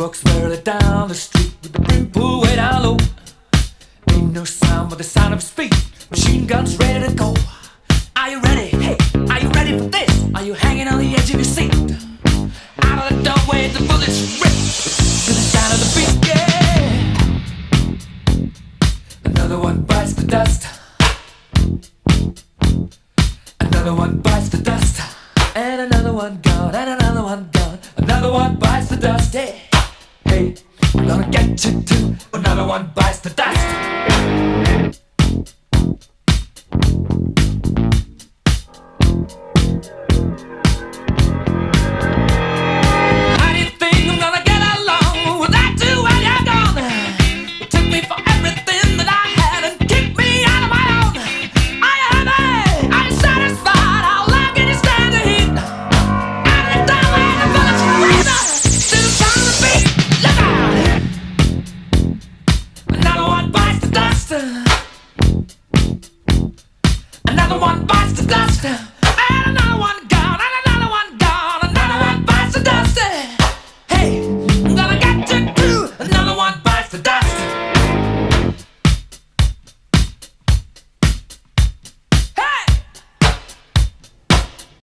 walks merrily down the street with the brim pulled way down low. Ain't no sound but the sound of his feet. Machine guns ready to go. Are you ready? Hey, are you ready for this? Are you hanging on the edge of your seat? Out of the doorway the bullets rip to the sound of the beat, yeah. Another one bites the dust. Another one bites the dust. And another one gone, and another one gone. Another one bites the dust, hey. Hey, I'm gonna get you too. Another one bites the dust. Another one bites the dust.